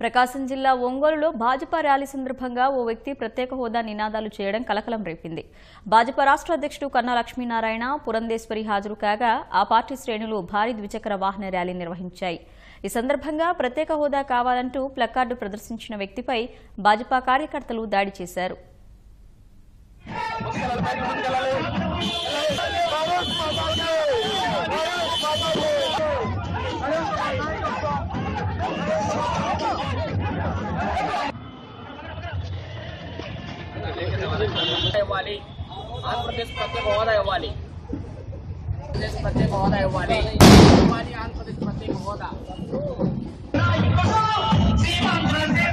ప్రకాశం జిల్లా ఒంగోలులో భాజపా ర్యాలీ సందర్భంగా ఓ వ్యక్తి ప్రత్యేక హోదా నినాదాలు చేయడం కలకలం రేపింది. భాజపా రాష్ట్ర అధ్యక్షుడు కన్నా లక్ష్మీనారాయణ, పురంధేశ్వరి హాజరు కాగా ఆ పార్టీ శ్రేణులు భారీ ద్విచక్ర వాహన ర్యాలీ నిర్వహించాయి. ఈ సందర్భంగా ప్రత్యేక హోదా కావాలంటూ ప్లకార్డు ప్రదర్శించిన వ్యక్తిపై భాజపా కార్యకర్తలు దాడి చేశారు. ఆంధ్రప్రదేశ్ ప్రత్యేక హోదా ఇవ్వాలి. ప్రత్యేక హోదా ఇవ్వాలి. ఆంధ్రప్రదేశ్ ప్రత్యేక హోదా.